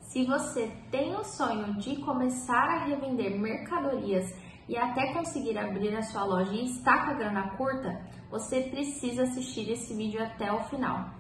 Se você tem o sonho de começar a revender mercadorias e até conseguir abrir a sua loja e está com a grana curta, você precisa assistir esse vídeo até o final.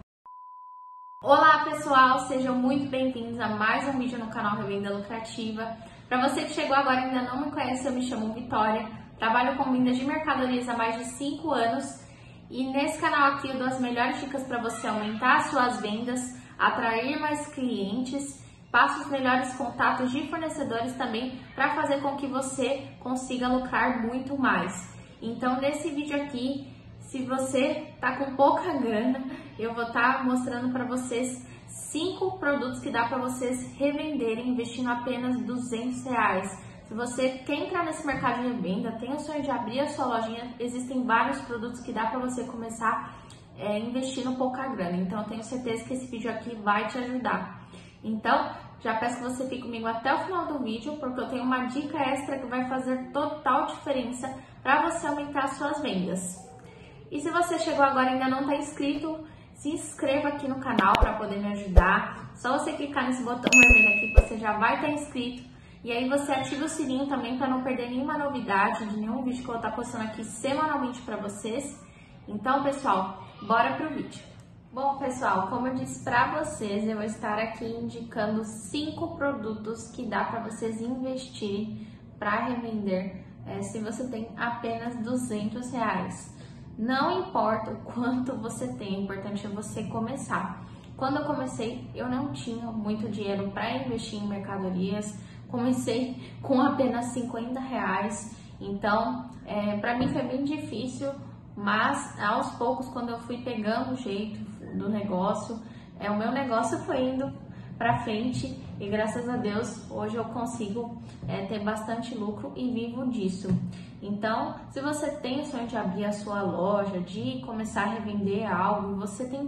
Olá pessoal, sejam muito bem-vindos a mais um vídeo no canal Revenda Lucrativa. Para você que chegou agora e ainda não me conhece, eu me chamo Vitória, trabalho com vendas de mercadorias há mais de 5 anos e nesse canal aqui eu dou as melhores dicas para você aumentar suas vendas, atrair mais clientes, passo os melhores contatos de fornecedores também para fazer com que você consiga lucrar muito mais. Então nesse vídeo aqui, se você tá com pouca grana, eu vou estar mostrando para vocês 5 produtos que dá para vocês revenderem investindo apenas R$200. Se você quer entrar nesse mercado de revenda, tem o sonho de abrir a sua lojinha, existem vários produtos que dá para você começar investindo pouca grana. Então eu tenho certeza que esse vídeo aqui vai te ajudar. Então, já peço que você fique comigo até o final do vídeo, porque eu tenho uma dica extra que vai fazer total diferença para você aumentar as suas vendas. E se você chegou agora e ainda não está inscrito, se inscreva aqui no canal para poder me ajudar. Só você clicar nesse botão vermelho aqui que você já vai estar inscrito. E aí você ativa o sininho também para não perder nenhuma novidade de nenhum vídeo que eu vou estar postando aqui semanalmente para vocês. Então, pessoal, bora pro vídeo. Bom, pessoal, como eu disse para vocês, eu vou estar aqui indicando 5 produtos que dá para vocês investirem para revender se você tem apenas R$200. Não importa o quanto você tem, o importante é você começar. Quando eu comecei, eu não tinha muito dinheiro para investir em mercadorias, comecei com apenas R$50, então para mim foi bem difícil, mas aos poucos, quando eu fui pegando o jeito do negócio, o meu negócio foi indo para frente e graças a Deus hoje eu consigo ter bastante lucro e vivo disso. Então, se você tem o sonho de abrir a sua loja, de começar a revender algo, você tem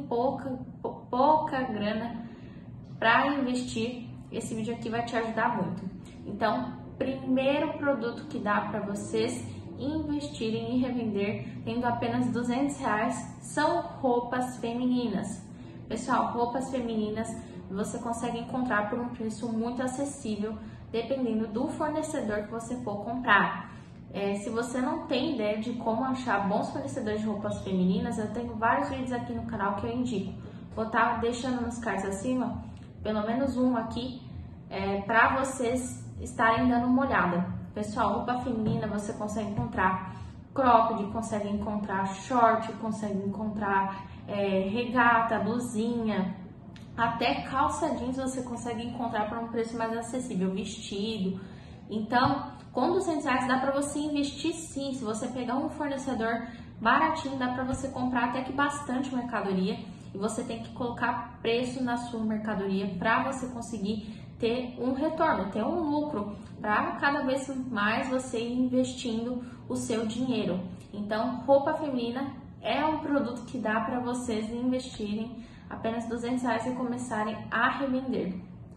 pouca grana para investir, esse vídeo aqui vai te ajudar muito. Então, primeiro produto que dá para vocês investirem e revender tendo apenas R$200 são roupas femininas. Pessoal, roupas femininas você consegue encontrar por um preço muito acessível, dependendo do fornecedor que você for comprar. Se você não tem ideia de como achar bons fornecedores de roupas femininas, eu tenho vários vídeos aqui no canal que eu indico. Vou estar deixando nos cards acima, pelo menos um aqui, para vocês estarem dando uma olhada. Pessoal, roupa feminina você consegue encontrar cropped, consegue encontrar short, consegue encontrar regata, blusinha, até calça jeans você consegue encontrar por um preço mais acessível, vestido. Então, com R$200 dá para você investir sim. Se você pegar um fornecedor baratinho, dá para você comprar até que bastante mercadoria. E você tem que colocar preço na sua mercadoria para você conseguir ter um retorno, ter um lucro, para cada vez mais você ir investindo o seu dinheiro. Então, roupa feminina é um produto que dá para vocês investirem apenas R$200 e começarem a revender.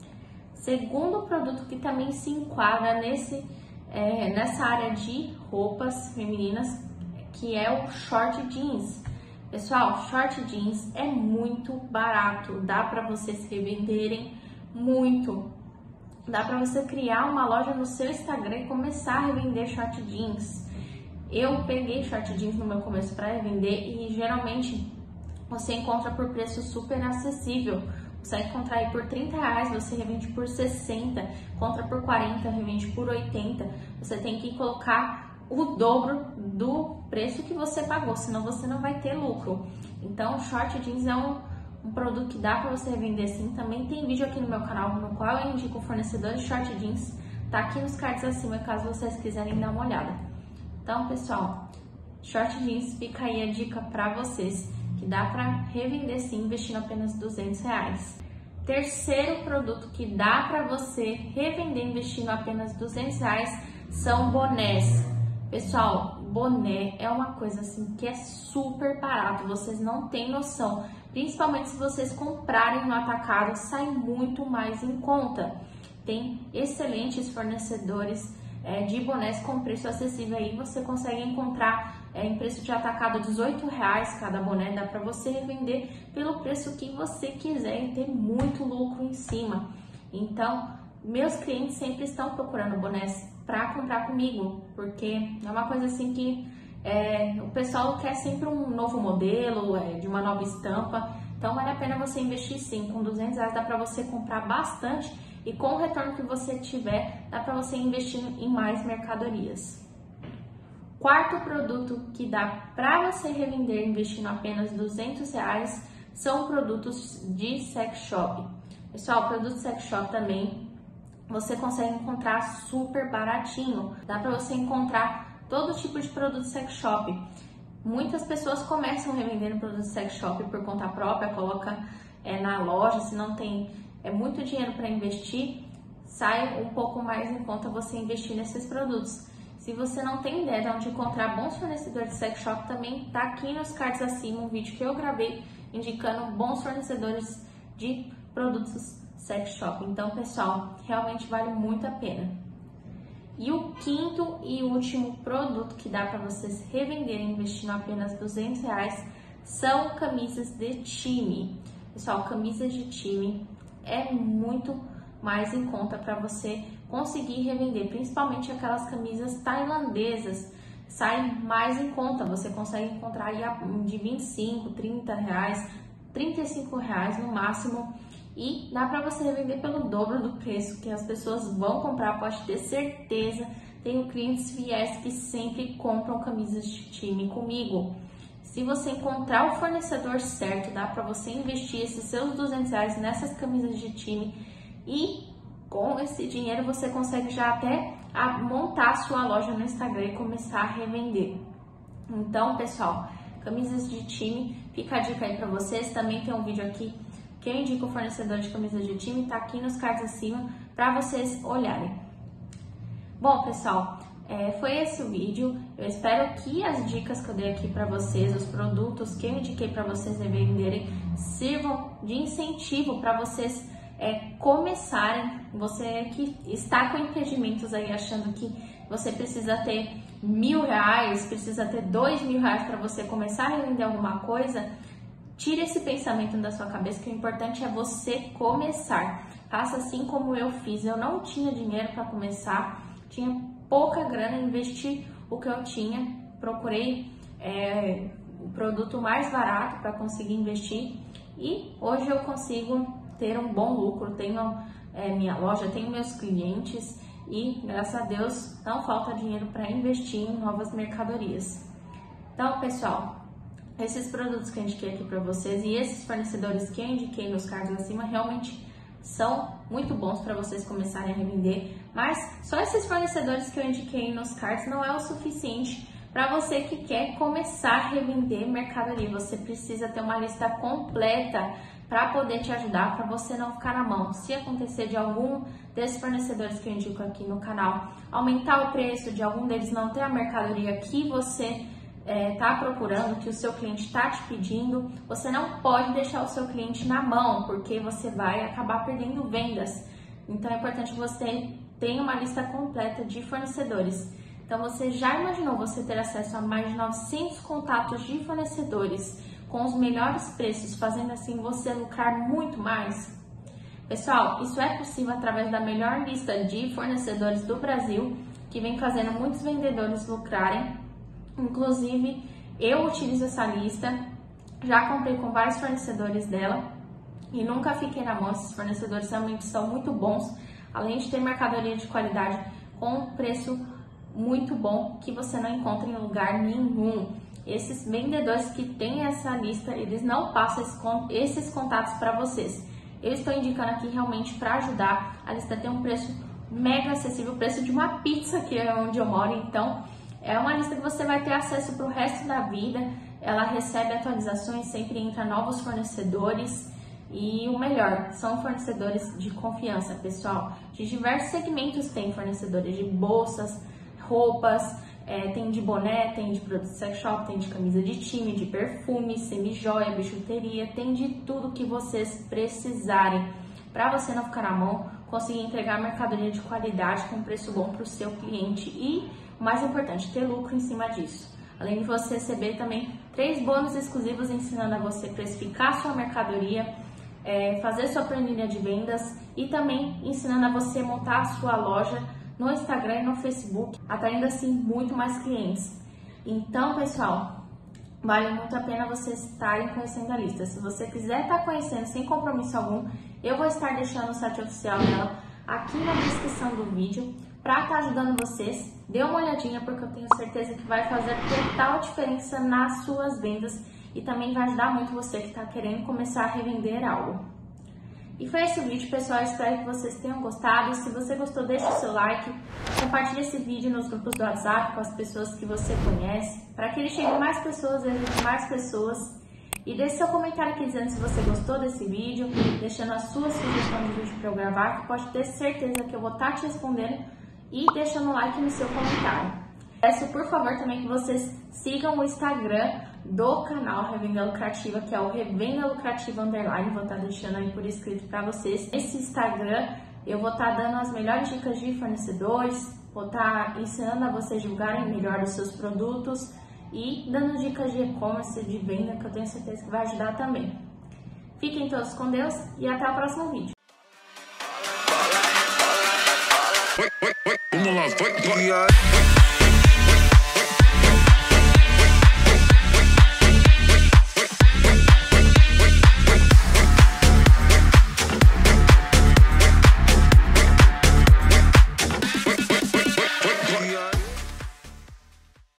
Segundo produto que também se enquadra nessa área de roupas femininas, que é o short jeans. Pessoal, short jeans é muito barato, dá para vocês revenderem muito. Dá para você criar uma loja no seu Instagram e começar a revender short jeans. Eu peguei short jeans no meu começo para revender e geralmente você encontra por preço super acessível. Você vai encontrar aí por R$30, você revende por 60, encontra por 40, revende por 80. Você tem que colocar o dobro do preço que você pagou, senão você não vai ter lucro. Então, short jeans é um produto que dá para você revender sim. Também tem vídeo aqui no meu canal no qual eu indico o fornecedor de short jeans. Tá aqui nos cards acima, caso vocês quiserem dar uma olhada. Então, pessoal, short jeans, fica aí a dica para vocês, que dá para revender sim, investindo apenas R$200. Terceiro produto que dá para você revender investindo apenas R$200 são bonés. Pessoal, boné é uma coisa assim que é super barato, vocês não têm noção. Principalmente se vocês comprarem no atacado, sai muito mais em conta. Tem excelentes fornecedores de bonés com preço acessível aí, você consegue encontrar em preço de atacado R$18 cada boné, dá para você revender pelo preço que você quiser e ter muito lucro em cima. Então, meus clientes sempre estão procurando bonés para comprar comigo, porque é uma coisa assim que o pessoal quer sempre um novo modelo, de uma nova estampa. Então, vale a pena você investir sim. Com R$200 dá para você comprar bastante e com o retorno que você tiver, dá para você investir em mais mercadorias. Quarto produto que dá para você revender investindo apenas R$200 são produtos de sex shop. Pessoal, produto sex shop também você consegue encontrar super baratinho. Dá para você encontrar todo tipo de produto sex shop. Muitas pessoas começam revendendo produto sex shop por conta própria, coloca na loja, se não tem muito dinheiro para investir, sai um pouco mais em conta você investir nesses produtos. Se você não tem ideia de onde encontrar bons fornecedores de sex shop, também tá aqui nos cards acima um vídeo que eu gravei indicando bons fornecedores de produtos sex shop. Então, pessoal, realmente vale muito a pena. E o quinto e último produto que dá para vocês revenderem investindo apenas R$200 são camisas de time. Pessoal, camisas de time é muito mais em conta para você conseguir revender, principalmente aquelas camisas tailandesas, saem mais em conta. Você consegue encontrar aí de R$25, R$30, R$35 no máximo. E dá para você revender pelo dobro do preço, que as pessoas vão comprar, pode ter certeza. Tenho clientes fiéis que sempre compram camisas de time comigo. Se você encontrar o fornecedor certo, dá para você investir esses seus R$200 nessas camisas de time e com esse dinheiro você consegue já até montar a sua loja no Instagram e começar a revender. Então, pessoal, camisas de time, fica a dica aí para vocês. Também tem um vídeo aqui que eu indico o fornecedor de camisas de time, tá aqui nos cards acima para vocês olharem. Bom, pessoal, foi esse o vídeo. Eu espero que as dicas que eu dei aqui para vocês, os produtos que eu indiquei para vocês revenderem, sirvam de incentivo para vocês começarem. Você que está com empreendimentos aí achando que você precisa ter R$1.000, precisa ter R$2.000 para você começar a revender alguma coisa, tire esse pensamento da sua cabeça, que o importante é você começar. Faça assim como eu fiz. Eu não tinha dinheiro para começar, tinha pouca grana, investi o que eu tinha, procurei o produto mais barato para conseguir investir e hoje eu consigo ter um bom lucro. Tenho minha loja, tenho meus clientes e graças a Deus não falta dinheiro para investir em novas mercadorias. Então, pessoal, esses produtos que eu indiquei aqui para vocês e esses fornecedores que eu indiquei nos cards acima realmente são muito bons para vocês começarem a revender, mas só esses fornecedores que eu indiquei nos cards não é o suficiente para você que quer começar a revender mercadoria. Você precisa ter uma lista completa para poder te ajudar, para você não ficar na mão. Se acontecer de algum desses fornecedores que eu indico aqui no canal aumentar o preço, de algum deles não ter a mercadoria que você está procurando, que o seu cliente está te pedindo, você não pode deixar o seu cliente na mão, porque você vai acabar perdendo vendas. Então é importante que você tenha uma lista completa de fornecedores. Então você já imaginou você ter acesso a mais de 900 contatos de fornecedores com os melhores preços, fazendo assim você lucrar muito mais? Pessoal, isso é possível através da melhor lista de fornecedores do Brasil, que vem fazendo muitos vendedores lucrarem. Inclusive, eu utilizo essa lista, já comprei com vários fornecedores dela e nunca fiquei na mão. Esses fornecedores realmente são muito bons, além de ter mercadoria de qualidade com um preço muito bom que você não encontra em lugar nenhum. Esses vendedores que têm essa lista, eles não passam esses contatos para vocês. Eu estou indicando aqui realmente para ajudar. A lista tem um preço mega acessível, o preço de uma pizza, que é onde eu moro. Então, é uma lista que você vai ter acesso para o resto da vida. Ela recebe atualizações, sempre entra novos fornecedores. E o melhor, são fornecedores de confiança, pessoal. De diversos segmentos tem fornecedores de bolsas, roupas, tem de boné, tem de produto sex shop, tem de camisa de time, de perfume, semi-joia, bijuteria, tem de tudo que vocês precisarem para você não ficar na mão, conseguir entregar mercadoria de qualidade com preço bom para o seu cliente e, o mais importante, ter lucro em cima disso. Além de você receber também 3 bônus exclusivos ensinando a você precificar sua mercadoria, fazer sua planilha de vendas e também ensinando a você montar a sua loja no Instagram e no Facebook, atraindo assim muito mais clientes. Então, pessoal, vale muito a pena vocês estarem conhecendo a lista. Se você quiser estar conhecendo sem compromisso algum, eu vou estar deixando o site oficial dela aqui na descrição do vídeo para estar ajudando vocês. Dê uma olhadinha porque eu tenho certeza que vai fazer total diferença nas suas vendas e também vai ajudar muito você que está querendo começar a revender algo. E foi esse o vídeo, pessoal. Espero que vocês tenham gostado. Se você gostou, deixe o seu like, compartilhe esse vídeo nos grupos do WhatsApp com as pessoas que você conhece, para que ele chegue a mais pessoas, ajude mais pessoas. E deixe seu comentário aqui dizendo se você gostou desse vídeo, deixando a sua sugestão de vídeo para eu gravar, que pode ter certeza que eu vou estar te respondendo, e deixando o like no seu comentário. Peço, por favor, também que vocês sigam o Instagram do canal Revenda Lucrativa, que é o Revenda Lucrativa _, vou estar deixando aí por escrito para vocês. Nesse Instagram eu vou estar dando as melhores dicas de fornecedores, vou estar ensinando a vocês divulgarem melhor os seus produtos e dando dicas de e-commerce, de venda, que eu tenho certeza que vai ajudar também. Fiquem todos com Deus e até o próximo vídeo. Vamos lá, vai.